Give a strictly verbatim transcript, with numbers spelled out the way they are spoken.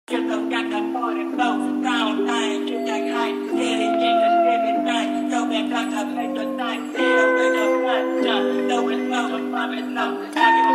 Just don't got the morning flow, sound time, get that high, daily in the seven night, so that got to make the night, feel with the blood, no it's low, it's love, it's low, I can